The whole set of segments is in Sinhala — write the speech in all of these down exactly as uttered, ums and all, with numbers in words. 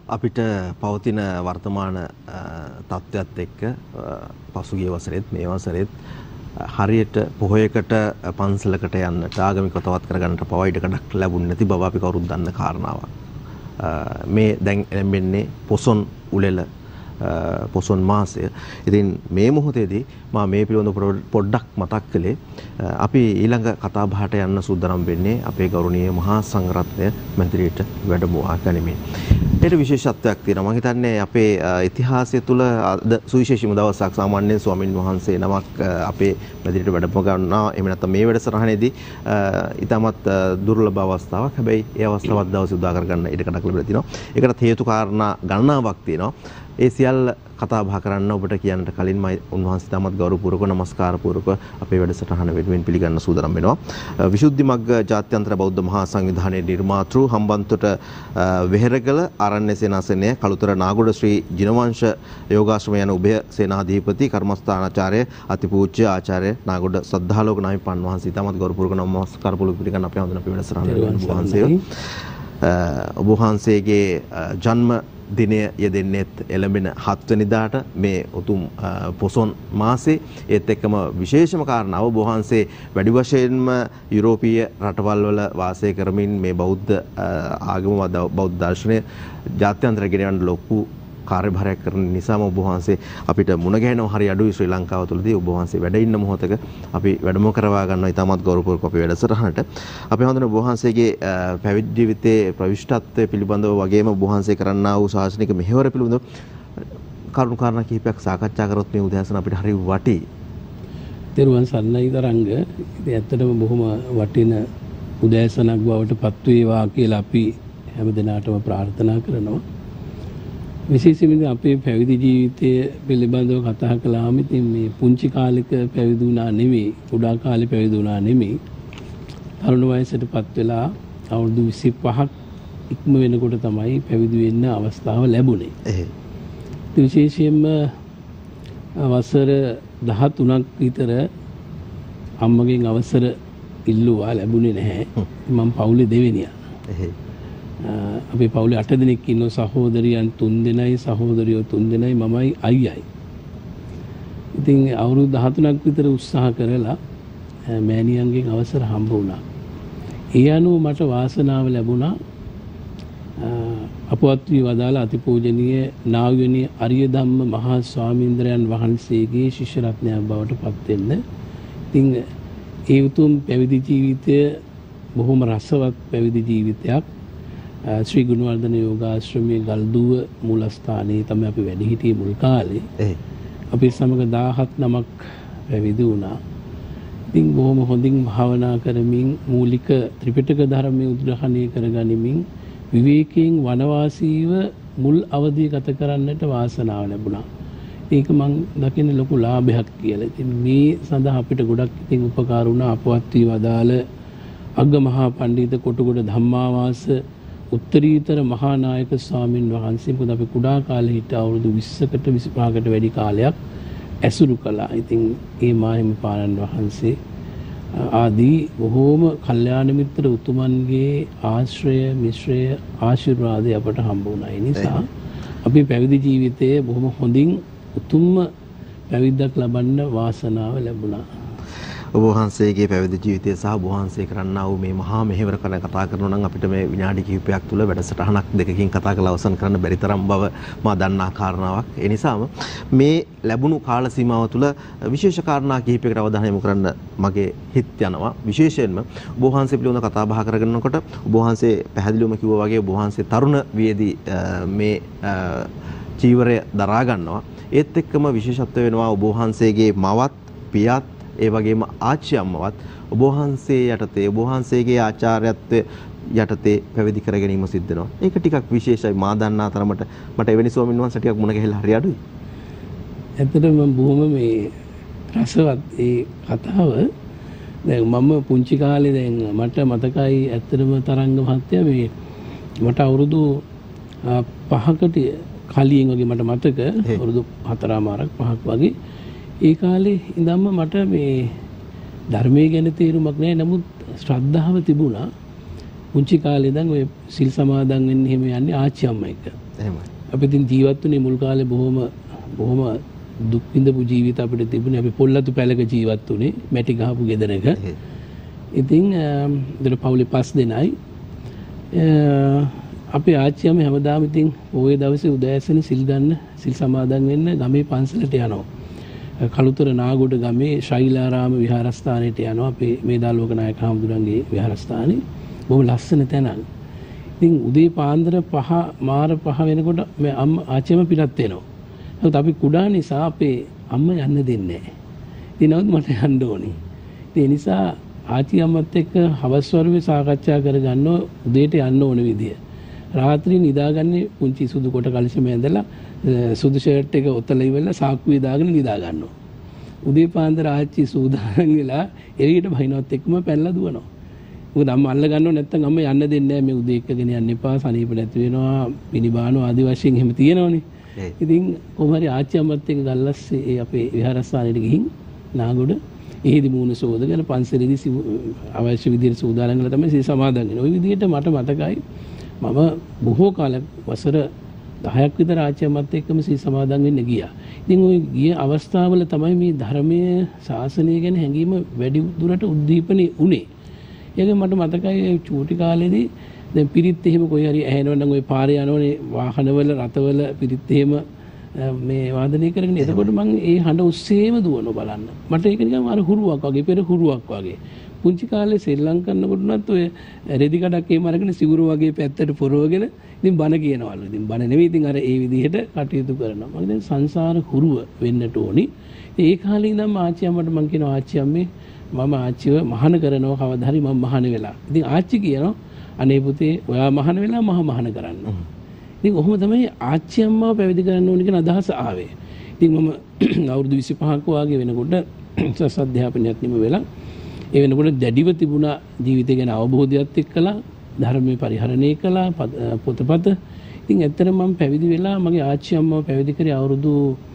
අපිට පවතින වර්තමාන තත්ත්වයක් එක්ක පසුගිය වසරෙත් මේ වසරෙත් හරියට පොහොයකට පන්සලකට යන්නට ආගමික තවත් කරගන්නට පවා ඉඩකඩක් ලැබුණ නැති බව අපි කවුරුත් දන්න කාරණාවක්. මේ දැන් එළඹෙන්නේ පොසොන් උළෙල පොසොන් මාසය. ඉතින් මේ මොහොතේදී මා මේ පිළිබඳව පොඩ්ඩක් මතක් කළේ අපි ඊළඟ කතා බහට යන්න සූදානම් වෙන්නේ අපේ ගෞරවනීය මහා සංඝරත්නය මැදිරියට වැඩමවා ගනිමින්. ඒට විශේෂත්වයක් තියෙනවා. මම හිතන්නේ අපේ ඉතිහාසය තුළ අද සුවිශේෂීම දවසක් සාමාන්‍යයෙන් ස්වාමින් වහන්සේ නමක් අපේ මැදිරියට වැඩම ගන්නවා. එහෙම නැත්නම් මේ වැඩසටහනේදී ඊටමත් දුර්ලභ අවස්ථාවක්. හැබැයි ඒ අවස්ථාවත් දවසේ උදා කරගන්න ඉඩකඩක් ලැබිලා තිනවා. ඒකට හේතු කාරණා ගණනාවක් තියෙනවා. ඒ සියල්ල කතා බහ කරන්න ඔබට කියන්නට කලින් මම උන්වහන්සේ තමත් ගෞරවපූර්වක නමස්කාර පූර්වක අපේ වැඩසටහන වෙනුවෙන් පිළිගන්න සූදානම් වෙනවා. විසුද්ධි මග්ග ජාත්‍යන්තර බෞද්ධ මහා සංවිධානයේ නිර්මාතෘ හම්බන්තොට වෙහෙරගල ආරණ්‍ය සේනාසනය කළුතර නාගොඩ ශ්‍රී ජිනවංශ යෝගාශ්‍රම යන උභය සේනාධිපති කර්මස්ථානාචාර්ය අතිපූජ්‍ය ආචාර්ය නාගොඩ සද්ධාලෝක නාහිමිපාණන් වහන්සේ තමත් ගෞරවපූර්වක නමස්කාර පූර්වක පිළිගන්න අපේ හඳුන අපේ වැඩසටහන වහන්සේ ඔබ වහන්සේගේ ජන්ම දිනය යෙදෙන්නේත් එළඹෙන හත් වෙනිදාට මේ උතුම් පොසොන් මාසේ. ඒත් එක්කම විශේෂම කාරණාව ඔබ වහන්සේ වැඩි වශයෙන්ම යුරෝපීය රටවල් වල වාසය කරමින් මේ බෞද්ධ ආගම බෞද්ධ දර්ශනය ජාත්‍යන්තර ගෙනයන්න ලොකු කාර්යභාරයක් කරන නිසාම ඔබ වහන්සේ අපිට මුණ ගැහෙනවා හරි අඩුයි ශ්‍රී ලංකාව තුළදී. ඔබ වහන්සේ වැඩ ඉන්න මොහොතක අපි වැඩම කරවා ගන්නවා ඉතාමත් ගෞරවපූර්වක අපේ වැඩසටහනට. අපි හඳුනන ඔබ වහන්සේගේ පැවිදි ජීවිතයේ ප්‍රවිෂ්ඨත්වය පිළිබඳව වගේම ඔබ වහන්සේ කරන්නා වූ ශාසනික මෙහෙවර පිළිබඳව කරුණු කාරණා කිහිපයක් සාකච්ඡා කරොත් මේ උදෑසන අපිට හරි වටී. තෙරුවන් සරණයි තරංග. ඉතින් ඇත්තටම බොහොම වටින උදෑසනක් බවට පත් වේවා කියලා අපි හැමදෙනාටම ප්‍රාර්ථනා කරනවා. විශේෂයෙන්ම අපේ පැවිදි ජීවිතය පිළිබඳව කතා කළාම ඉතින් මේ පුංචි කාලෙක පැවිදි වුණා නෙමෙයි, කුඩා කාලේ පැවිදි වුණා නෙමෙයි. තරුණ වයසටපත් වෙලා අවුරුදු විසිපහක් ඉක්ම වෙනකොට තමයි පැවිදි වෙන්න අවස්ථාව ලැබුණේ. එහෙයි. විශේෂයෙන්ම වසර දහතුනක් විතර අම්මගෙන් අවසර ඉල්ලුවා, ලැබුණේ නැහැ. මම පවුලේ දෙවෙනියා. එහෙයි. අපේ පවුලේ අට දෙනෙක් ඉන්න සහෝදරියන් තුන් දෙනයි, සහෝදරියෝ තුන් දෙනයි, මමයි අයියයි. ඉතින් අවුරුදු දහතුනක් විතර උත්සාහ කරලා මෑණියන්ගෙන් අවසර හම්බ වුණා. ඒ අනුව මට වාසනාව ලැබුණා අපවත් වී වදාළ අතිපූජනීය නාවියනී අරිය ධම්ම මහා ස්වාමීන්ද්‍රයන් වහන්සේගේ ශිෂ්‍ය රත්නයක් බවට පත් වෙන්න. ඉතින් ඒ උතුම් පැවිදි ජීවිතය බොහොම රසවත් පැවිදි ජීවිතයක්. ශ්‍රී ගුණවර්ධන යෝගාශ්‍රමයේ ගල්දුව මූලස්ථානයේ තමයි අපි වැඩ හිටියේ මුල් කාලේ. ඒ අපි සමග දහහත් නමක් පැවිදි වුණා. ඉතින් බොහොම හොඳින් භාවනා කරමින් මූලික ත්‍රිපිටක ධර්මයේ උද්ඝාටනය කරගනිමින් විවේකයෙන් වනවාසීව මුල් අවධිය ගත කරන්නට වාසනාව ලැබුණා. ඒක මම දකින ලොකු ලාභයක් කියලා. ඉතින් මේ සඳහා අපිට ගොඩක් ඉතින් උපකාර වුණා අපවත් වී වදාළ අග්ගමහා පඬිතුක කොටුගොඩ ධම්මාවාස උත්තරීතර මහා නායක ස්වාමින් වහන්සේ. මොකද අපි කුඩා කාලේ හිට අවුරුදු විස්සකට විසිපහකට වැඩි කාලයක් ඇසුරු කළා. ඉතින් ඒ මාහිමිපාණන් වහන්සේ ආදී බොහෝම කල්යාණ මිත්‍ර උතුමන්ගේ ආශ්‍රය මිශ්‍රය ආශිර්වාදය අපට හම්බ වුණා. ඒ නිසා අපි පැවිදි ජීවිතයේ බොහොම හොඳින් උතුම්ම පැවිද්දක් ලබන්න වාසනාව ලැබුණා. ඔබ වහන්සේගේ පැවිදි ජීවිතය සහ ඔබ වහන්සේ කරන්නා වූ මේ මහා මෙහෙවර කරන කතා කරනවා නම් අපිට මේ විනාඩි කිහිපයක් තුළ වැඩසටහනක් දෙකකින් කතා කරලා අවසන් කරන්න බැරි තරම් බව මා දන්නා කාරණාවක්. ඒ නිසාම මේ ලැබුණු කාල සීමාව තුළ විශේෂ කාරණා කිහිපයකට අවධානය යොමු කරන්න මගේ හිත් යනවා. විශේෂයෙන්ම ඔබ වහන්සේ පිළිබඳව කතා බහ කරගෙනනකොට ඔබ වහන්සේ පැහැදිලිවම කිව්වා වගේ ඔබ වහන්සේ තරුණ වියේදී මේ චීවරය දරා ගන්නවා. ඒත් එක්කම විශේෂත්වය වෙනවා ඔබ වහන්සේගේ මවත් පියත් ඒ වගේම ආච්චි අම්මවත් ඔබ වහන්සේ යටතේ ඔබ වහන්සේගේ ආචාර්යත්වය යටතේ පැවිදි කර ගැනීම සිද්ධ වෙනවා. ඒක ටිකක් විශේෂයි. මා දන්නා තරමට මට එවැනි ස්වාමීන් වහන්සේ ටිකක් මුණ ගැහිලා හරි අඩුයි. ඇත්තටම මම බොහොම මේ රසවත් ඒ කතාව. දැන් මම පුංචි කාලේ දැන් මට මතකයි ඇත්තටම තරංග මහත්තයා මේ මට අවුරුදු පහකට කලින් වගේ මට මතක අවුරුදු හතරමාරක් පහක් වගේ ඒ කාලේ ඉඳන්ම මට මේ ධර්මයේ ගැන තේරුමක් නැහැ. නමුත් ශ්‍රද්ධාව තිබුණා. පුංචි කාලේ ඉඳන් ඔය සිල් සමාදන් වෙන්න එහෙම යන්නේ ආච්චි අම්මා එක්ක. එහෙමයි. අපි ඉතින් ජීවත් වුණේ මුල් කාලේ බොහොම බොහොම දුක් විඳපු ජීවිත අපිට තිබුණේ. අපි පොල්ලතු පැලක ජීවත් වුණේ මැටි ගහපු ගෙදරක. ඉතින් දර පවුලේ පස් දෙනයි. අපේ ආච්චියම හැමදාම ඉතින් පොයේ දවසේ උදෑසන සිල් ගන්න සිල් සමාදන් වෙන්න ගමේ පන්සලට යනවා. කළුතර නාගොඩ ගමේ ශෛලාරාම විහාරස්ථානයට යනවා. අපේ මේදාලෝක නායක හාමුදුරන්ගේ විහාරස්ථානේ. බොහොම ලස්සන තැනක්. ඉතින් උදේ පාන්දර පහ මාර පහ වෙනකොට මේ අම්මා ආච්චියම පිටත් වෙනවා. නමුත් අපි කුඩා නිසා අපේ අම්මා යන්න දෙන්නේ නැහැ. ඉතින් නමුත් මට යන්න ඕනේ. ඒ නිසා ආච්චි අම්මත් එක්ක හවස් වරුවේ සාකච්ඡා කරගන්න උදේට යන්න ඕන විදිය. රාත්‍රියේ නිදාගන්නේ පුංචි සුදු කොට කලිසම ඇඳලා සුදු ෂර්ට් එක ඔතල ඉවරලා සාක්කුවේ දාගෙන නිදා ගන්නවා. උදේ පාන්දර ආච්චි සූදානම් වෙලා එළියට බහිනවත් එක්කම පැනලා දුවනවා. මොකද අම්මා අල්ල ගන්නව නැත්නම් අම්මා යන්න දෙන්නේ නැහැ. මේ උදේ එක්කගෙන යන්න එපා, සනීප නැති වෙනවා, පිනිබානෝ ආදි වශයෙන් එහෙම තියෙනවනේ. ඉතින් කොහොම හරි ආච්චි අම්මත් එක්ක ගල්ලස්සේ ඒ අපේ විහාරස්ථානෙට ගිහින් නාගොඩ එහෙදි මූණ සෝදගෙන පන්සලේදී අවශ්‍ය විදිහට සූදානම් කරලා තමයි සී සමාදන් වෙන්නේ. ওই විදිහට මට මතකයි මම බොහෝ කාලයක් වසර දහයක් විතර ආච්චි අම්මත් එක්කම සී සමාදන් වෙන්න ගියා. ඉතින් ওই ගිය අවස්ථාවල තමයි මේ ධර්මයේ ශාසනය ගැන හැඟීම වැඩි දුරට උද්දීපනය වුණේ. ඒක මට මතකයි චූටි කාලේදී දැන් පිරිත් එහෙම කොයි හරි ඇහෙනවනම් ওই පාරේ යනෝනේ වාහනවල රතවල පිරිත් එහෙම මේ වාදනය කරගෙන එතකොට මම ඒ හඬ ඔස්සේම දුවනවා බලන්න. මට ඒක නිකන් අර හුරුවක් වගේ පෙර හුරුවක් වගේ. පුංචි කාලේ ශ්‍රී ලංකන්නකොටනත් ඔය රෙදි කඩක් එහෙම අරගෙන සිවුරු වගේ පැත්තට පොරවගෙන ඉතින් බණ කියනවලු. ඉතින් බණ නෙවෙයි ඉතින් අර ඒ විදිහට කටයුතු කරනවා. මම දැන් සංසාර හුරුව වෙන්නට ඕනි. ඒ කාලේ ඉඳන් ආච්චි අම්මට මම කියනවා ආච්චි අම්මේ මම ආච්චිව මහාන කරනවා කවදා හරි මම මහාන වෙලා. ඉතින් ආච්චි කියනවා අනේ පුතේ ඔයා මහාන වෙලා මම මහාන කරන්න. ඉතින් ඔහොම තමයි ආච්චි අම්මාව පැවිදි කරන්න ඕන කියන අදහස ආවේ. ඉතින් මම අවුරුදු විසිපහක වගේ වෙනකොට සස් අධ්‍යාපනයත් නිම වෙලා ඒ වෙනකොට දැඩිව තිබුණා ජීවිතය ගැන අවබෝධයත් එක්කලා ධර්මයේ පරිහරණය කළා පොතපත. ඉතින් ඇත්තටම මම පැවිදි වෙලා මගේ ආච්චි අම්මාව පැවිදි කරේ අවුරුදු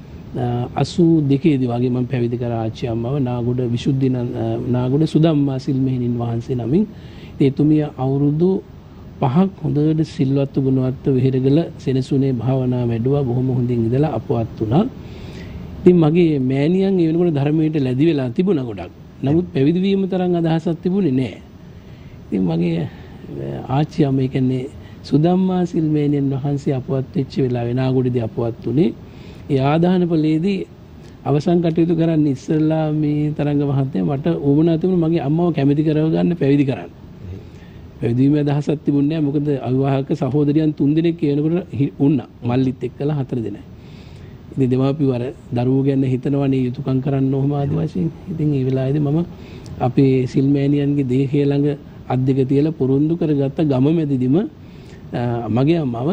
අසූ දෙකේදී වගේ මම පැවිදි කරා ආච්චි අම්මාව නාගොඩ විසුද්ධි නාගොඩ සුදම්මා සිල්මෙහෙණින් වහන්සේ නමින්. ඒ තුමිය අවුරුදු පහක් හොඳට සිල්වත් ගුණවත් විහෙරගල සෙනසුනේ භාවනා වැඩුවා. බොහොම හොඳින් ඉඳලා අපවත් වුණා. ඉතින් මගේ මෑණියන් ඒ වෙනකොට ධර්මයට ලැබි වෙලා තිබුණා ගොඩක්. නමුත් පැවිදි වීම තරම් අදහසක් තිබුණේ නැහැ. ඉතින් මගේ ආච්චි අම්මා කියන්නේ සුදම්මා සිල්මෙහෙණියන් වහන්සේ අපවත් වෙච්ච වෙලාවේ නාගොඩදී අපවත් වුණේ. ඒ ආදාන පොලේදී අවසන් කටයුතු කරන්න ඉස්සෙල්ලා මේ තරංග මහත්තයා මට ඕමනා තිබුණා මගේ අම්මව කැමති කරව ගන්න පැවිදි කරන්න. පැවිදි වීමේ අදහසක් තිබුණේ නැහැ. මොකද අවිවාහක සහෝදරියන් තුන් දෙනෙක් කියනකොට වුණා. මල්ලිත් එක්කලා හතර දෙනයි. ඉතින් දෙමාපියෝ අර දරුවෝ ගැන හිතනවනේ යුතුයකම් කරන්න ඕම ආදි වශයෙන්. ඉතින් ඒ වෙලාවේදී මම අපේ සිල්මෑණියන්ගේ දේහය ළඟ අත් දෙක තියලා පොරොන්දු කරගත්ත ගම මැදිදිම මගේ අම්මව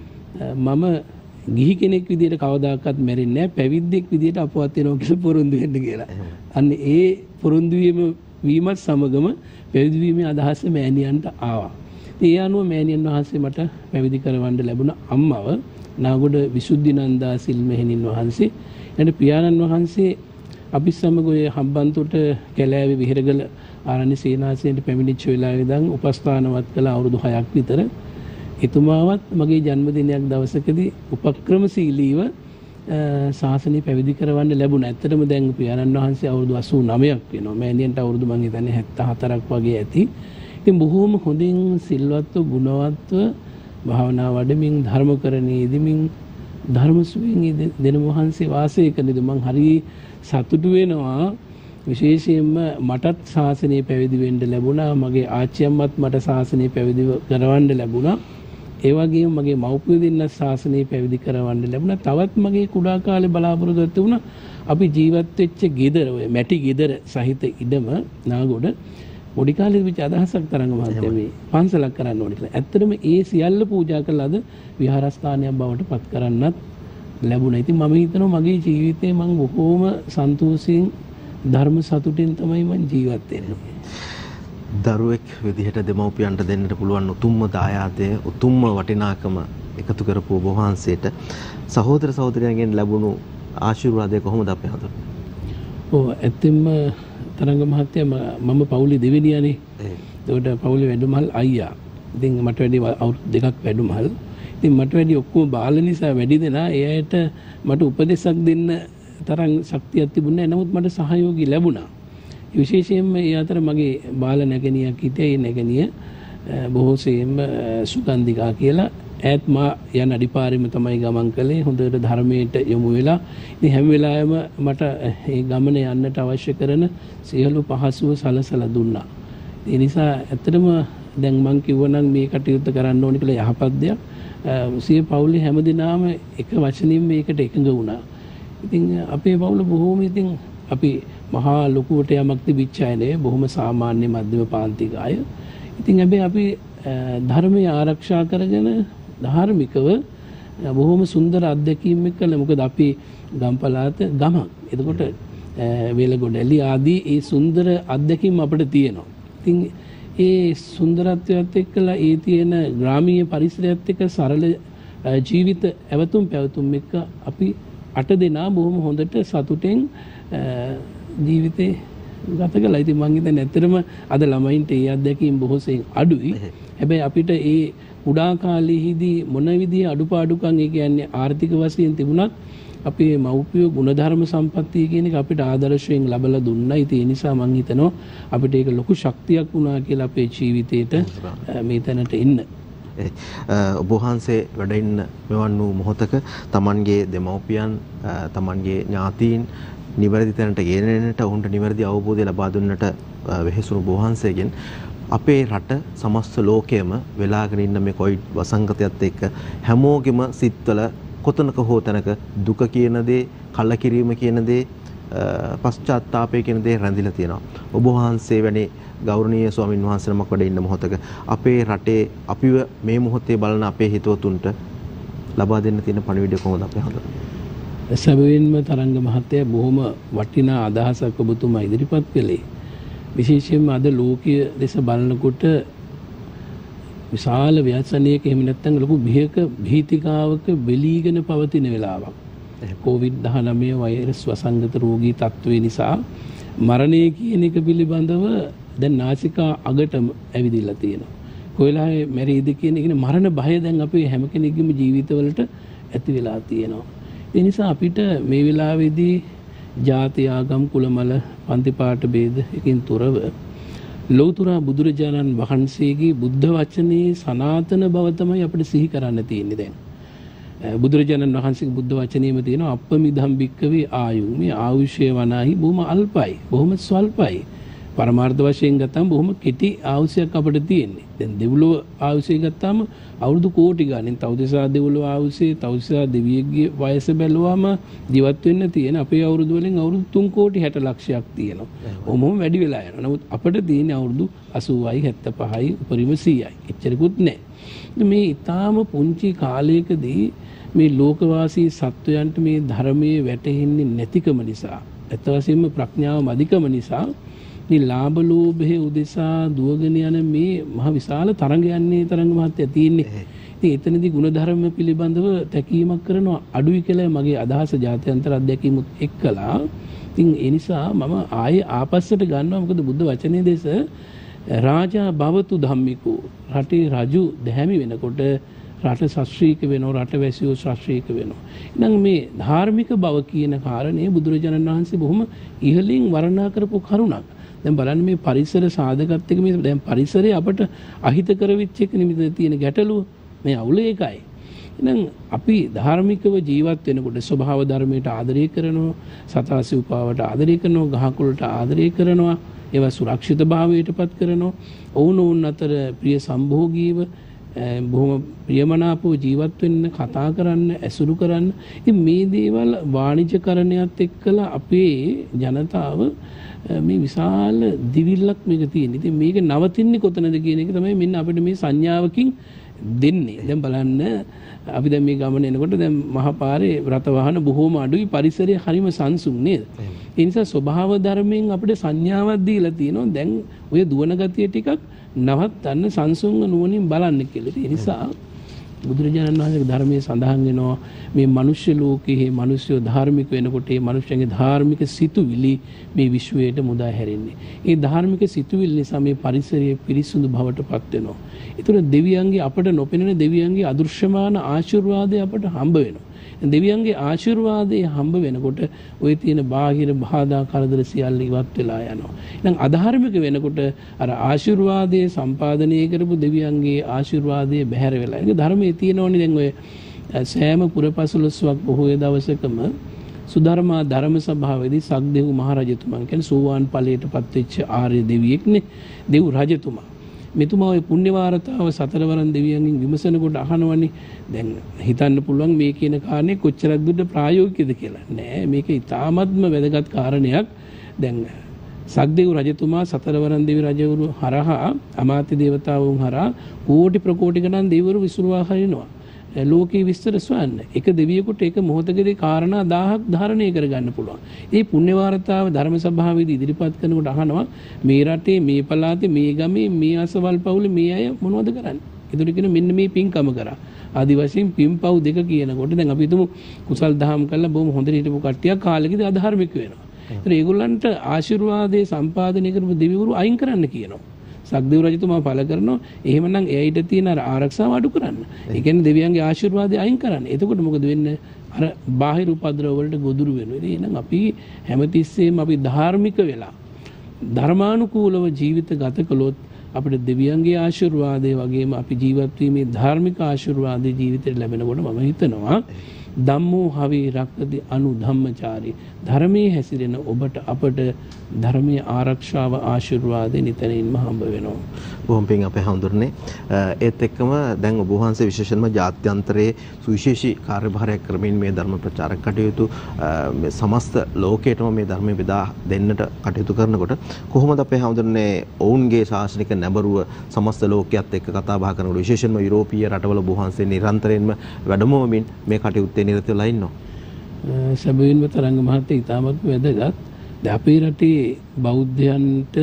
මම ගිහි කෙනෙක් විදියට කවදාකවත් මැරෙන්නේ නැහැ පැවිද්දෙක් විදියට අපවත් වෙනවා කියලා පොරොන්දු වෙන්න කියලා. අන්න ඒ පොරොන්දු වීම වීමත් සමගම පැවිදි වීමේ අදහස මෑණියන්ට ආවා. ඒ අනුව මෑණියන් වහන්සේ මට පැවිදි කරවන්න ලැබුණ අම්මව නාගොඩ විසුද්ධිනන්දා සිල්මෙහෙණින් වහන්සේ. එතන පියාණන් වහන්සේ අපි සමග ඔය හම්බන්තොට කැලෑවේ විහෙරගල ආරණ්‍ය සේනාසනයට පැමිණිච්ච වෙලාවේ ඉඳන් උපස්ථානවත් කළ අවුරුදු හයක් විතර එතුමාවත් මගේ ජන්මදිනයක් දවසකදී උපක්‍රමශීලීව ශාසනය පැවිදි කරවන්න ලැබුණා. ඇත්තටම දැන් පියාණන් වහන්සේ අවුරුදු අසූ නවයක් වෙනවා. මෑණියන්ට අවුරුදු මං හිතන්නේ හැත්තෑ හතරක් වගේ ඇති. ඉතින් බොහෝම හොඳින් සිල්වත්ව ගුණවත්ව භාවනා වඩමින් ධර්මකරණයේ යෙදමින් ධර්මසුවයෙන් දෙන වහන්සේ වාසය කරනද මං හරි සතුටු වෙනවා. විශේෂයෙන්ම මටත් ශාසනය පැවිදි වෙන්න ලැබුණා. මගේ ආච්චි අම්මත් මට ශාසනය පැවිදි කරවන්න ලැබුණා. ඒ වගේම මගේ මව්පියෝ දෙන්න ශාසනය පැවිදි කරවන්න ලැබුණා. තවත් මගේ කුඩා කාලේ බලාපොරොත්තු තිබුණා අපි ජීවත් වෙච්ච ගෙදර ඔය මැටි ගෙදර සහිත ඉඩම නාගොඩ පොඩි කාලේ විච අදහසක් තරංග මහත්තයා මේ පන්සලක් කරන්න ඕනේ කියලා. ඇත්තටම ඒ සියල්ල පූජා කළාද විහාරස්ථානයක් බවට පත් කරන්නත් ලැබුණා. ඉතින් මම හිතනවා මගේ ජීවිතේ මම බොහෝම සන්තෝෂයෙන් ධර්ම සතුටින් තමයි මම ජීවත් වෙන්නේ. දරුවෙක් විදිහට දෙමව්පියන්ට දෙන්නට පුළුවන් උතුම්ම දායාදය උතුම්ම වටිනාකම එකතු කරපු ඔබ වහන්සේට සහෝදර සහෝදරියන්ගෙන් ලැබුණු ආශිර්වාදය කොහොමද අපි හඳුන්වන්නේ? ඔව් ඇත්තෙන්ම තරංග මහත්තයා මම පවුලේ දෙවෙනියනේ. ඒකට පවුලේ වැඩිමහල් අයියා. ඉතින් මට වැඩි අවුරුදු දෙකක් වැඩිමහල්. ඉතින් මට වැඩි ඔක්කොම බාල නිසා වැඩි දෙනා එයාට මට උපදෙසක් දෙන්න තරම් ශක්තියක් තිබුණේ නැහැ. නමුත් මට සහයෝගී ලැබුණා. විශේෂයෙන්ම ඒ අතර මගේ බාල නැගණියක් හිටියේ. ඒ නැගණිය බොහෝසෙයින්ම සුගන්ධිකා කියලා ඈත් මා යන අඩිපාරෙම තමයි ගමන් කළේ. හොඳට ධර්මයට යොමු වෙලා. ඉතින් හැම වෙලාවෙම මට මේ ගමන යන්නට අවශ්‍ය කරන සියලු පහසුව සලසලා දුන්නා. ඒ නිසා ඇත්තටම දැන් මං කිව්වනම් මේ කටයුත්ත කරන්න ඕනේ කියලා යහපත් දෙයක්. සිය පවුලේ හැමදෙනාම එක වචනින් මේකට එකඟ වුණා. ඉතින් අපේ පවුල බොහෝම ඉතින් අපි මහා ලොකුවට යමක් තිබිච්ච අය නෙවෙයි. බොහොම සාමාන්‍ය මධ්‍යම පාන්තික අය. ඉතින් හැබැයි අපි ධර්මය ආරක්ෂා කරගෙන ධාර්මිකව බොහොම සුන්දර අත්දැකීම් කළා. මොකද අපි ගම්පලාත ගමක්. එතකොට වේලගොඩැලි ආදී ඒ සුන්දර අත්දැකීම් අපිට තියෙනවා. ඉතින් ඒ සුන්දරත්වයත් එක්කලා ඒ තියෙන ග්‍රාමීය පරිසරයත් එක්ක සරල ජීවිත ඇවතුම් පැවතුම් එක්ක අපි අට දෙනා බොහොම හොඳට සතුටෙන් ජීවිතේ ගත කළා. ඉතින් මං හිතන්නේ ඇත්තටම අද ළමයින්ට ඒ අත්දැකීම් බොහෝසෙයින් අඩුයි. හැබැයි අපිට ඒ කුඩා කාලයේදී මොන විදිහේ අඩුපාඩුකම් ඒ කියන්නේ ආර්ථික වශයෙන් තිබුණත් අපේ මව්පියෝ ගුණධර්ම සම්පත්තිය කියන එක අපිට ආදර්ශයෙන් ලැබලා දුන්නා. ඉතින් ඒ නිසා මං හිතනවා අපිට ඒක ලොකු ශක්තියක් වුණා කියලා අපේ ජීවිතේට මේ තැනට එන්න. ඔබ වහන්සේ වැඩ ඉන්න මෙවන් වූ මොහොතක Tamanගේ දෙමව්පියන් Tamanගේ ඥාතීන් නිවැරදි තැනට ගෙනෙන්නට ඔවුන්ට නිවැරදි අවබෝධය ලබා දුන්නට වෙහෙසුණු ඔබ වහන්සේගෙන් අපේ රට සමස්ත ලෝකයේම වෙලාගෙන ඉන්න මේ කොවිඩ් වසංගතයත් එක්ක හැමෝගෙම සිත්වල කොතනක හෝ තැනක දුක කියන දේ, කලකිරීම කියන දේ, පශ්චාත්තාපය කියන දේ රැඳිලා තියෙනවා. ඔබ වහන්සේ වැනි ගෞරවනීය ස්වාමින් වහන්සේ නමක් වැඩ ඉන්න මොහොතක අපේ රටේ අපිව මේ මොහොතේ බලන අපේ හිතවතුන්ට ලබා දෙන්න තියෙන පණිවිඩය කොහොමද අපේ හඳුනන්නේ? සැබවින්ම තරංග මහත්තයා බොහොම වටිනා අදහසක් ඔබතුමා ඉදිරිපත් කළේ. විශේෂයෙන්ම අද ලෝකීය දෙස බලනකොට විශාල ව්‍යසනයක එහෙම නැත්නම් ලොකු බියක භීතිකාවක වෙලීගෙන පවතින වෙලාවක්. කොවිඩ් දහනවය වෛරස් වසංගත රෝගී තත්ත්වය නිසා මරණය කියන එක පිළිබඳව දැන් නාසිකා අගටම ඇවිදිලා තියෙනවා. කොයිලාවේ මැරෙයිද කියන එක මරණ භය දැන් අපේ හැම කෙනෙකුගේම ජීවිතවලට ඇති වෙලා තියෙනවා. ඒ නිසා අපිට මේ වෙලාවේදී ජාති ආගම් කුලමල පන්ති පාට ભેද එකකින් තොරව ලෞතර බුදුරජාණන් වහන්සේගේ බුද්ධ වචනේ සනාතන බව තමයි අපිට සිහි කරන්න තියෙන්නේ දැන්. බුදුරජාණන් වහන්සේගේ බුද්ධ වචනේම තියෙනවා අප්පමිදම් භික්කවේ ආයු. මේ ආයුෂය වනාහි බොහොම අල්පයි, බොහොම ස්වල්පයි. පරමාර්ථ වශයෙන් ගත්තාම බොහොම කෙටි ආයුෂයක් අපිට තියෙන්නේ. දැන් දෙව්ලොව ආයුෂය ගත්තාම අවුරුදු කෝටි ගණන් තවදසා දෙව්ලොව ආයුෂය තවදසා දෙවියෙක්ගේ වයස බැලුවාම ජීවත් වෙන්න තියෙන අපේ අවුරුදු වලින් අවුරුදු තුන් කෝටි හැට ලක්ෂයක් තියෙනවා. ඔහොම වැඩි වෙලා යනවා. නමුත් අපිට තියෙන අවුරුදු අසූවයි හැත්තෑපහයි උපරිම සීයයි. එච්චරකුත් නැහැ. මේ ඊටාම පුංචි කාලයකදී මේ ලෝකවාසී සත්වයන්ට මේ ධර්මයේ වැටහෙන්නේ නැතිකම නිසා, අත් වශයෙන්ම ප්‍රඥාව මදිකම නිසා මේ ලාභ ලෝභයේ උදෙසා දුවගෙන යන මේ මහ විශාල තරංගයන්නේ තරංග මහත්ය තියෙන්නේ. ඉතින් එතනදී ಗುಣධර්ම පිළිබඳව තැකීමක් කරනවා අඩුයි කියලා මගේ අදහස ජාත්‍යන්තර අධ්‍යක්ීමුත් එක්කලා. ඉතින් ඒ නිසා මම ආයේ ආපස්සට ගන්නවා. මොකද බුද්ධ වචනේ දෙස රාජා භවතු ධම්මිකෝ, රටේ රජු දැහැමි වෙනකොට රට ශාස්ත්‍රීය වෙනවා, රට වැසියෝ ශාස්ත්‍රීය වෙනවා. එහෙනම් මේ ධාර්මික බව කියන කාරණේ බුදුරජාණන් වහන්සේ බොහොම ඉහළින් වර්ණනා කරපු කරුණක්. දැන් බලන්න මේ පරිසර සාධකත් එක්ක මේ දැන් පරිසරය අපට අහිත කරවිච්ච එක නිමිද තියෙන ගැටලුව මේ අවුල ඒකයි. එහෙනම් අපි ධාර්මිකව ජීවත් වෙනකොට ස්වභාව ධර්මයට ආදරය කරනවා, සතා සිව්පාවට ආදරය කරනවා, ගහකොළට ආදරය කරනවා, ඒවා සුරක්ෂිත භාවයටපත් කරනවා, ඔවුනොවුන් අතර ප්‍රිය සම්භෝගීව බොහොම ප්‍රියමනාපව ජීවත් වෙන්න, කතා කරන්න, ඇසුරු කරන්න. ඉතින් මේ දේවල් වාණිජකරණයත් එක්කලා අපේ ජනතාව මේ විශාල දිවිල්ලක් මේක තියෙන. ඉතින් මේක නවතින්නේ කොතනද කියන එක තමයි මෙන්න අපිට මේ සංඥාවකින් දෙන්නේ. දැන් බලන්න අපි දැන් මේ ගමන එනකොට දැන් මහා පාරේ රථ වාහන බොහෝම අඩුයි, පරිසරය හරිම සංසුන් නේද? ඒ නිසා ස්වභාව ධර්මයෙන් අපිට සංඥාවක් දීලා තියෙනවා. දැන් ඔය දුවන ගතිය ටිකක් නවත්තන්න සංසුන්ව නුවණින් බලන්න කියලා. ඒ නිසා බුදුරජාණන් වහන්සේගේ ධර්මයේ සඳහන් වෙනවා මේ මනුෂ්‍ය ලෝකයේ මිනිස්සු ධාර්මික වෙනකොට මේ මනුෂ්‍යයන්ගේ ධාර්මික සිතුවිලි මේ විශ්වයට මුදා හැරෙන්නේ. ඒ ධාර්මික සිතුවිලි නිසා මේ පරිසරය පිරිසුදු බවට පත් වෙනවා. ඒතර දෙවියන්ගේ අපට නොපෙනෙන දෙවියන්ගේ අදෘශ්‍යමාන ආශිර්වාදය අපට හම්බ වෙනවා. දෙවියන්ගේ ආශිර්වාදයේ හම්බ වෙනකොට ওই තියෙන බාහිර බාධා කරදර සියල්ල ඉවත් වෙලා යනවා. එහෙනම් අධාර්මික වෙනකොට අර ආශිර්වාදයේ සම්පාදනය කරපු දෙවියන්ගේ ආශිර්වාදයේ බැහැර වෙලා. ඒක ධර්මයේ තියෙනෝනේ දැන් ඔය සෑම පුරපසළොස්වක් බොහෝ දවසකම සුධර්මා ධර්ම සභාවේදී සක්දෙව් මහ රජතුමා කියන්නේ සෝවාන් ඵලයට පත්වෙච්ච ආර්ය දෙවියෙක්නේ දෙව් රජතුමා. මෙතුමා ඔය පුණ්‍ය වාර්තාව සතරවරන් දෙවියන්ගෙන් විමසනකොට අහනවනේ දැන් හිතන්න පුළුවන් මේ කියන කාරණේ කොච්චරක් දුරට ප්‍රායෝගිකද කියලා. නෑ මේක ඉතාමත්ම වැදගත් කාරණයක්. දැන් සක්දෙව් රජතුමා සතරවරන් දෙවි රජවරු හරහා අමාත්‍ය දේවතාවුන් හරහා කෝටි ප්‍රකෝටි ගණන් දෙවිවරු විසුරුවා හරිනවා. ලෝකේ විස්තර සොයන්න. එක දෙවියෙකුට එක මොහොතකදී කාරණා දහයක් ධාරණය කරගන්න පුළුවන්. මේ පුණ්‍ය වාර්තාව ධර්ම සභාවේදී ඉදිරිපත් කරනකොට අහනවා මේ රටේ මේ පළාතේ මේ ගමේ මේ අසවල් පවුලේ මේ අය මොනවද කරන්නේ? ඒතර කියන මෙන්න මේ පින්කම කරා. ආදි වශයෙන් පින්පව් දෙක කියනකොට දැන් අපි හිතමු කුසල් දහම් කළා බොහොම හොඳට හිටපු කට්ටියක් කාලෙකදී අධාර්මික වෙනවා. ඒතර ඒගොල්ලන්ට ආශිර්වාදයේ සම්පාදනය කරපු දෙවිවරු අයින් කරන්න කියනවා. සක්දෙව් රජතුමා පළ කරනවා එහෙමනම් එයිට තියෙන අර ආරක්ෂාව අඩු කරන්න. ඒ කියන්නේ දෙවියන්ගේ ආශිර්වාදය අයින් කරන්න. එතකොට මොකද වෙන්නේ? අර බාහිර උපද්‍රව වලට ගොදුරු වෙනවා. එහෙනම් අපි හැමතිස්සෙම අපි ධාර්මික වෙලා ධර්මානුකූලව ජීවිත ගත කළොත් අපිට දෙවියන්ගේ ආශිර්වාදය වගේම අපි ජීවත් වීමේ ධාර්මික ආශිර්වාදය ජීවිතේට ලැබෙනකොට මම හිතනවා ධම්මෝ හවි රක්කති අනු ධම්මචාරී ධර්මයේ හැසිරෙන ඔබට අපට ධර්මයේ ආරක්ෂාව ආශිර්වාදේ නිතරින්ම හම්බ වෙනවා. බොහොම පිං අපේ හඳුරන්නේ ඒත් එක්කම දැන් ඔබ වහන්සේ විශේෂයෙන්ම ජාත්‍යන්තරයේ සුවිශේෂී කාර්යභාරයක් කරමින් මේ ධර්ම ප්‍රචාරක කටයුතු මේ සමස්ත ලෝකයටම මේ ධර්මය බෙදා දෙන්නට කටයුතු කරනකොට කොහොමද අපේ හඳුරන්නේ ඔවුන්ගේ ශාසනික නැඹරුව සමස්ත ලෝකයේත් එක්ක කතා බහ කරනකොට විශේෂයෙන්ම යුරෝපීය රටවල ඔබ වහන්සේ නිරන්තරයෙන්ම වැඩමවමින් මේ කටයුත්තේ නිරත වෙලා ඉන්නවා. සැබවින්ම තරංග මහත්තයා ඉතාමත් වැදගත්. දැන් අපේ රටේ බෞද්ධයන්ට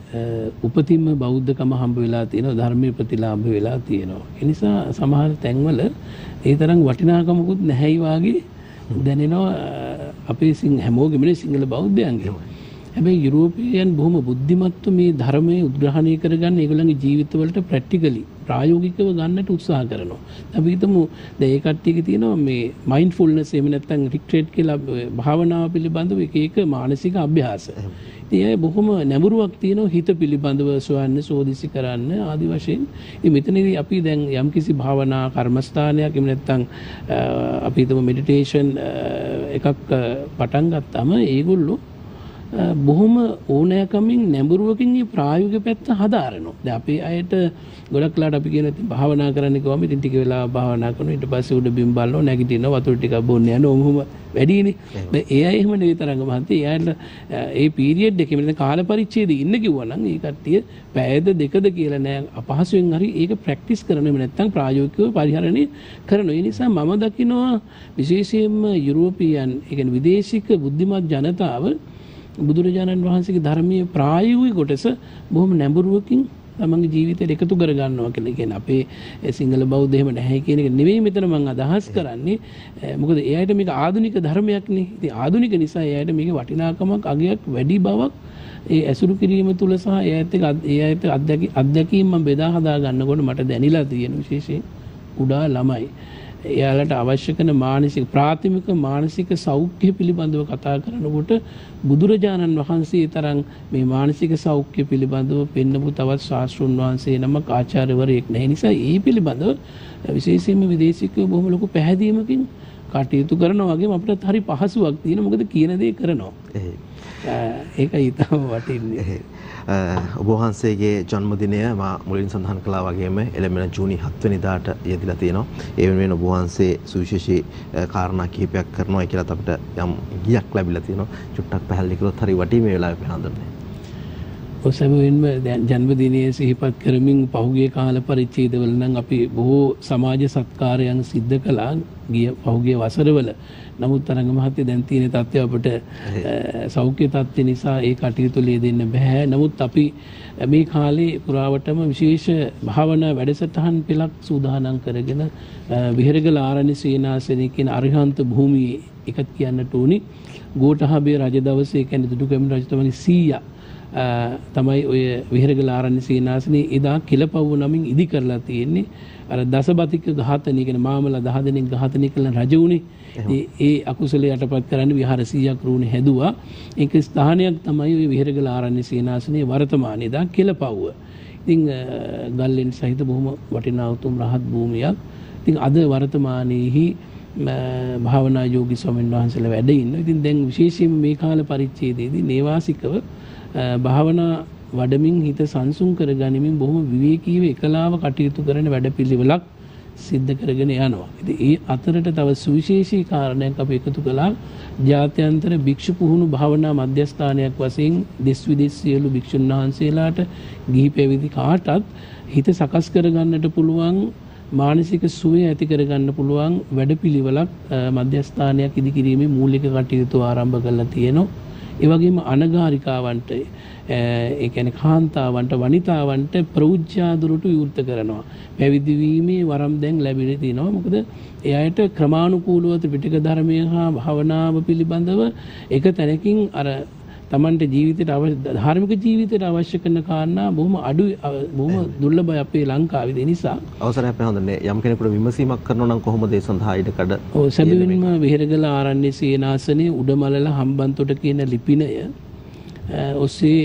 උපතින්ම බෞද්ධකම හම්බ වෙලා තියෙනවා, ධර්මයේ ප්‍රතිලාභ වෙලා තියෙනවා. ඒ නිසා සමහර තැන්වල ඒ තරම් වටිනාකමකුත් නැහැයි වාගේ දැනෙනවා අපේ සිං හැමෝගෙම සිංහල බෞද්ධයන්ගේ. හැබැයි යුරෝපීයන් බොහොම බුද්ධිමත්ව මේ ධර්මයේ උද්ග්‍රහණය කරගන්න ඒගොල්ලන්ගේ ජීවිතවලට ප්‍රැක්ටිකලි ප්‍රායෝගිකව ගන්නට උත්සාහ කරනවා. අපි හිතමු දැන් ඒ කට්ටියගේ තියෙනවා මේ මයින්ඩ්ෆුල්නස් එහෙම නැත්නම් රිට්‍රීට් කියලා භාවනාව පිළිබඳව එක එක මානසික අභ්‍යාස. ඉතින් ඒ බොහොම නැඹුරුවක් තියෙනවා හිත පිළිබඳව සොයන්න, සෝදිසි කරන්න ආදි වශයෙන්. ඉතින් මෙතනදී අපි දැන් යම්කිසි භාවනා කර්මස්ථානයක් එහෙම නැත්නම් අපි හිතමු මෙඩිටේෂන් එකක් පටන් ගත්තාම ඒගොල්ලෝ බොහොම ඕනෑකමින් නැඹුරුවකින් මේ ප්‍රායෝගික පැත්ත හදාරනවා. දැන් අපේ අයට ගොඩක් ලාට අපි කියන ඉතින් භාවනා කරන්න කිව්වම ඉතින් ටික වෙලා භාවනා කරනවා ඊට පස්සේ උඩ බිම් බලනවා නැගිටිනවා වතුර ටිකක් බොන්න යනවා ඔහොම වැඩිනේ. දැන් ඒ අය එහෙම නෙවෙයි තරංග මහන්තේ. එයාට ඒ පීරියඩ් එකේ මෙන්න කාල පරිච්ඡේදයේ ඉන්න කිව්වනම් ඒ කට්ටිය පැයද දෙකද කියලා නෑ අපහසුයෙන් හරි ඒක ප්‍රැක්ටිස් කරනවා නැත්නම් ප්‍රායෝගිකව පරිහරණය කරනවා. ඒ නිසා මම දකිනවා විශේෂයෙන්ම යුරෝපීයන් ඒ කියන්නේ විදේශික බුද්ධිමත් ජනතාව බුදුරජාණන් වහන්සේගේ ධර්මයේ ප්‍රායෝගික කොටස බොහොම නැඹුරුවකින් තමන්ගේ ජීවිතයට එකතු කර ගන්නවා කියලා කියන්නේ අපේ සිංහල බෞද්ධ එහෙම නැහැ කියන එක නෙවෙයි මෙතන මම අදහස් කරන්නේ. මොකද එයාට මේක ආධුනික ධර්මයක් නේ. ඉතින් ආධුනික නිසා එයාට මේකේ වටිනාකමක් අගයක් වැඩි බවක් ඒ ඇසුරු කිරීම තුල සහ එයාට එයාට අත්දැකීම් මම බෙදා හදා ගන්නකොට මට දැනිලා තියෙන විශේෂයෙන් කුඩා ළමයි එයාලට අවශ්‍ය කරන මානසික ප්‍රාථමික මානසික සෞඛ්‍ය පිළිබඳව කතා කරනකොට බුදුරජාණන් වහන්සේ තරම් මේ මානසික සෞඛ්‍ය පිළිබඳව පෙන්නපු තවත් ශාස්ත්‍රඥ වහන්සේ නමක් ආචාර්යවරයෙක් නැහැ. නිසා ඒ පිළිබඳව විශේෂයෙන්ම විදේශිකයෝ බොහොම ලොකු පැහැදීමකින් කටයුතු කරනවා වගේම අපිට හරි පහසුවක් තියෙන මොකද කියන දේ කරනවා. ඒකයි ඊටම වටින්නේ. ඔබ වහන්සේගේ ජන්මදිනය මා මුලින් සඳහන් කළා වගේම එළඹෙන ජූනි හත් වෙනිදාට යෙදিলা තියෙනවා. ඒ වෙනුවෙන් ඔබ වහන්සේ සුවිශේෂී කාරණා කිහිපයක් කරනවා කියලා අපිට යම් ගියක් ලැබිලා තියෙනවා. චුට්ටක් පැහැදිලි කළොත් හරි වටී මේ වෙලාවේ පහඳුන්නේ. ඔසැබවින්ම ජන්මදිනයේ සිහිපත් කරමින් පහුගිය කාල පරිච්ඡේදවල නම් අපි බොහෝ සමාජ සත්කාරයන් සිද්ධ කළා ගිය පහුගිය වසරවල. නමුත් තරංග මහත්තයා දැන් තියෙන තත්ත්වය අපිට සෞඛ්‍ය තත්ත්ව නිසා ඒ කටයුතු ලෙදෙන්න බෑ. නමුත් අපි මේ කාලේ පුරාවටම විශේෂ භාවනා වැඩසටහන් පෙළක් සූදානම් කරගෙන විහෙරගල ආරණ්‍ය සේනාසනයේ කියන අරිහන්ත භූමියේ එකත් කියන්නට උනි ගෝඨහබේ රජ දවසේ කියන්නේ දුටුගැමුණු රජතුමාගේ සීයා තමයි ඔය විහෙරගල ආරණ්‍ය සේනාසනේ එදා කිලපව්ව නමින් ඉදි කරලා තියෙන්නේ. අර දසබතික ඝාතනය කියන මාමලා දහ දෙනෙක් ඝාතනය කළ රජ උනේ. ඒ අකුසලයේ යටපත් කරන්න විහාර සීයක් රූණේ හැදුවා. ඒක ස්ථානයක් තමයි ඔය විහෙරගල ආරණ්‍ය සේනාසනේ වර්තමානයේ දා කිලපව්ව. ඉතින් ගල්ලෙන් සහිත බොහොම වටිනා උතුම් රහත් භූමියක්. ඉතින් අද වර්තමානයේහි භාවනා යෝගී ස්වාමීන් වහන්සේලා වැඩ ඉන්නවා. ඉතින් දැන් විශේෂයෙන්ම මේ කාල පරිච්ඡේදයේදී නේවාසිකව භාවනා වඩමින් හිත සංසුන් කරගනිමින් බොහොම විවේකීව එකලාව කටයුතු කරන වැඩපිළිවෙලක් සිද්ධ කරගෙන යනවා. ඉතින් ඒ අතරට තව සුවිශේෂී කාරණයක් අපි එකතු කළා. ජාත්‍යන්තර භික්ෂු පුහුණු භාවනා මධ්‍යස්ථානයක් වශයෙන් දෙස් විදෙස් සියලු භික්ෂුන් වහන්සේලාට ගිහි පැවිදි කාටත් හිත සකස් කරගන්නට පුළුවන් මානසික සුවය ඇති කරගන්න පුළුවන් වැඩපිළිවෙලක් මධ්‍යස්ථානයක් ඉදිකිරීමේ මූලික කටයුතු ආරම්භ කරලා තියෙනවා. ඒ වගේම අනගාരികාවන්ට ඒ කියන්නේ කාන්තාවන්ට වනිතාවන්ට ප්‍රෞජ්‍යාදුරට විවෘත කරනවා. පැවිදි වීමේ වරම් දැන් ලැබිලා තිනවා. මොකද ඒ අයට ක්‍රමානුකූලව ත්‍රිපිටක ධර්මය හා භාවනාව පිළිබඳව එක තැනකින් අර තමන්ට ජීවිතයට අවශ්‍ය ධාර්මික ජීවිතයට අවශ්‍ය කරන කාරණා බොහොම අඩු බොහොම දුර්ලභයි අපේ ලංකාවේ. ඒ නිසා අවසරයක් පැහැඳන්නේ යම් කෙනෙකුට විමසීමක් කරනවා නම් කොහොමද ඒ සඳහා ඉඩකඩ? ඔව් සැබවින්ම විහෙරගල ආරණ්‍ය සේනාසනේ උඩමලල හම්බන්තොට කියන ලිපිනය ඔස්සේ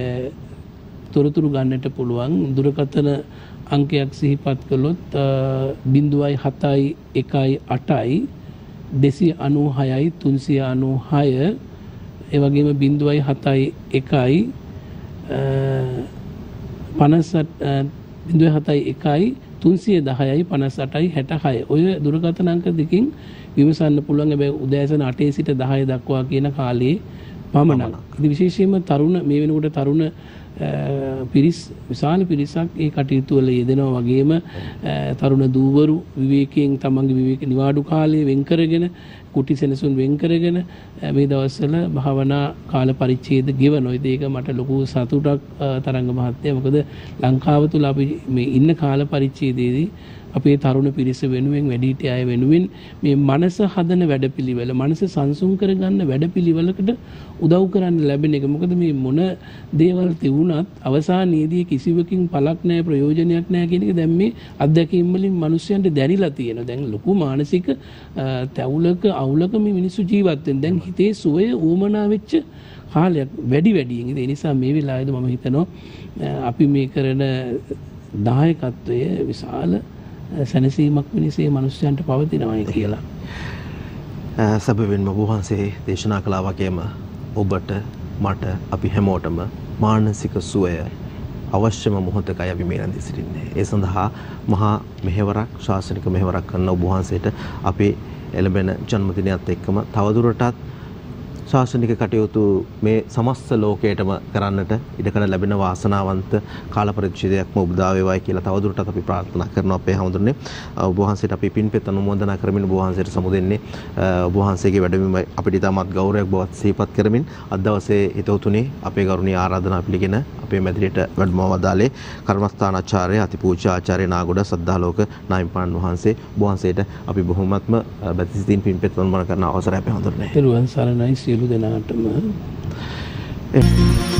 තොරතුරු ගන්නට පුළුවන්. දුරකථන අංකයක් සිහිපත් කළොත් ज़ीरो सात एक आठ දෙසිය අනූහයයි තුන්සිය අනූහය ඒ වගේම ज़ीरो सात एक ज़ीरो सात एक තුන්සිය දහයයි පනස් අටයි හැටහය ඔය දුරකථන අංක දෙකකින් විමසන්න පුළුවන්. හැබැයි උදෑසන අටේ සිට දහය දක්වා කියන කාලයේ පමණක්. ඉතින් විශේෂයෙන්ම තරුණ මේ වෙනකොට තරුණ පිරිස් විශාල පිරිසක් ඒ කටයුතු වල යෙදෙනවා. වගේම තරුණ දූවරු විවේකයෙන් තමන්ගේ විවේක නිවාඩු කාලය වෙන් කරගෙන කුටි සෙනසුන් වෙන් කරගෙන මේ දවස්වල භාවනා කාල පරිච්ඡේද ගෙවනවා. ඒක මට ලොකු සතුටක් තරංග මහත්තයා. මොකද ලංකාව තුල අපි මේ ඉන්න කාල පරිච්ඡේදයේදී අපේ තරුණ පිරිස වෙනුවෙන් වැඩිහිටි අය වෙනුවෙන් මේ මනස හදන වැඩපිළිවෙල මනස සංසුන් කරගන්න වැඩපිළිවෙලකට උදව් කරන්න ලැබෙන එක. මොකද මේ මොන දේවල් තිබුණත් අවසානයේදී කිසිවකින් පළක් නැහැ ප්‍රයෝජනයක් නැහැ කියන එක දැන් මේ අත්දැකීම් වලින් මිනිස්සුන්ට දැනিলা තියෙනවා. දැන් ලොකු මානසික තැවුලක අවුලක මේ මිනිස්සු ජීවත් වෙන. දැන් හිතේ සුවය ඌමනා වෙච්ච කාලයක් වැඩි වැඩියෙන්. ඒ නිසා මේ වෙලාවේදී මම හිතනවා අපි මේ කරන දායකත්වය විශාල සැනසීමක් මිනිසේ මනුෂ්‍යයන්ට පවතිනවායි කියලා. සැබවින්ම වහන්සේ දේශනා කළා වගේම ඔබට මට අපි හැමෝටම මානසික සුවය අවශ්‍යම මොහොතකයි අපි මේ රැඳී සිටින්නේ. ඒ සඳහා මහා මෙහෙවරක් ශාසනික මෙහෙවරක් කරන ඔබ වහන්සේට අපේ එළඹෙන ජන්මදිනයත් එක්කම තවදුරටත් ශාසනික කටයුතු මේ සමස්ත ලෝකයටම කරන්නට ඉඩකඩ ලැබෙන වාසනාවන්ත කාල පරිච්ඡේදයක්ම උදා වේවායි කියලා තවදුරටත් අපි ප්‍රාර්ථනා කරනවා. අපේ හැමදෙන්නේ ඔබ වහන්සේට අපි පින්පෙත් අනුමෝදනා කරමින් ඔබ වහන්සේට සමුදෙන්නේ ඔබ වහන්සේගේ වැඩමවීම අපිට ඉතාමත් ගෞරවයක් බවත් සිහිපත් කරමින් අද දවසේ හිතවතුනේ අපේ ගෞරවනීය ආරාධනා පිළිගෙන අපේ මැදිරියට වැඩම වදාලේ කර්මස්ථානාචාර්ය අතිපූජ්‍ය ආචාර්ය නාගොඩ සද්ධාලෝක නාහිමිපාණන් වහන්සේ. ඔබ වහන්සේට අපි බොහොමත්ම බැතිසිතින් පින්පෙත් අනුමෝදනා කරන අවසරය අපේ හැමදෙන්නේ. ඊළඟ සරණයි සියලු දෙනාටම